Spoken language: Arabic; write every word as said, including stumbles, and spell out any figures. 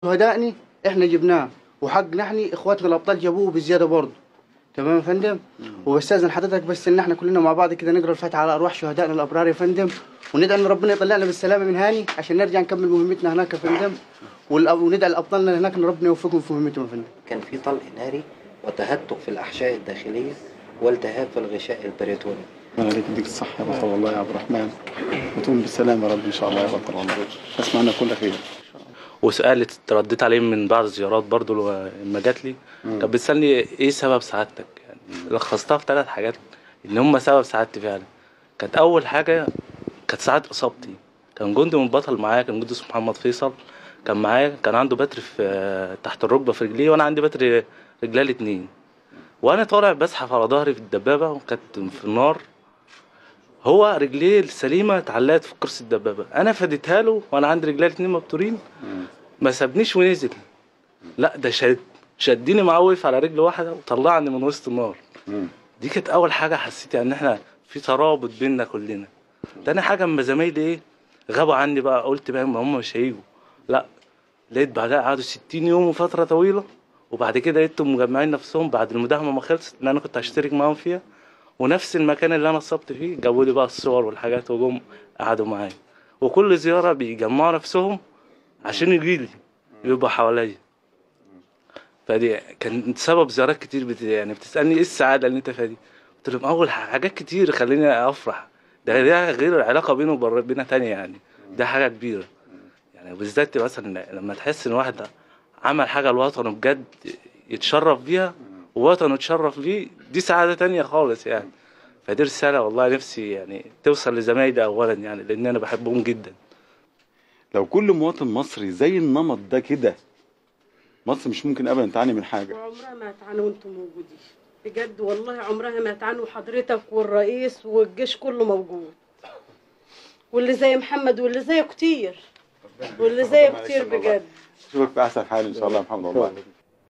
شهدائني احنا جبناه، وحقنا احنا اخواتنا الابطال جابوه بزياده برضه. تمام يا فندم. وبستاذن حضرتك بس ان احنا كلنا مع بعض كده نقرا الفاتحه على ارواح شهدائنا الابرار يا فندم، وندعي ان ربنا يطلعنا بالسلامه من هاني عشان نرجع نكمل مهمتنا هناك يا فندم، وندعي لابطالنا هناك ان ربنا يوفقهم في مهمتهم يا فندم. كان في طلق ناري وتهتك في الاحشاء الداخليه والتهاب في الغشاء البريتوني. الله يديك الصحة يا بطل والله يا عبد الرحمن، وتقوم بالسلامة يا رب إن شاء الله يا بطل والله. أسمعنا كل خير. وسألت رديت عليه من بعض الزيارات برضو لما جات لي، كانت بتسألني ايه سبب سعادتك، يعني لخصتها في ثلاث حاجات ان هم سبب سعادتي فعلا. كانت اول حاجة كانت ساعة اصابتي، كان جندي من البطل معايا، كان جندي اسمه محمد فيصل، كان معايا، كان عنده بتر في تحت الركبة في رجليه، وانا عندي بتر رجلي الاتنين، وانا طالع بزحف على ظهري في الدبابة وكانت في النار، هو رجليه السليمة اتعلقت في كرسي الدبابة، انا فديتها له وانا عندي رجلي الاتنين مبتورين، ما سابنيش ونزل، لا ده شد شدني معاه، وقف على رجل واحده وطلعني من وسط النار. دي كانت اول حاجه حسيت يعني ان احنا في ترابط بيننا كلنا. تاني حاجه اما زمايلي ايه غابوا عني بقى، قلت بقى ما هم مش هيجوا، لا لقيت بعدها قعدوا ستين يوم وفتره طويله، وبعد كده لقيتهم مجمعين نفسهم بعد المداهمه ما خلصت ان انا كنت هشترك معاهم فيها، ونفس المكان اللي انا اتصبت فيه جابوا لي بقى الصور والحاجات وجم قعدوا معايا، وكل زياره بيجمعوا نفسهم عشان يجيلي يبقى حواليا. فدي كان سبب زيارات كتير بت... يعني بتسألني ايه السعادة اللي انت فيها دي؟ قلت لهم اول حاجات كتير خليني افرح، ده ده غير العلاقة بينه وبين تانية، يعني ده حاجة كبيرة، يعني بالذات مثلا لما تحس ان واحد عمل حاجة لوطنه بجد يتشرف بيها ووطنه يتشرف بيه، دي سعادة تانية خالص يعني. فدي رسالة والله نفسي يعني توصل لزمايلي اولا، يعني لان انا بحبهم جدا. لو كل مواطن مصري زي النمط ده كده، مصر مش ممكن ابدا تعاني من حاجه. وعمرها ما هتعاني وانتم موجودين بجد والله، عمرها ما هتعاني، وحضرتك والرئيس والجيش كله موجود، واللي زي محمد واللي زيه كتير، واللي زيه كتير بجد. اشوفك في احسن حال ان شاء الله يا محمد والله.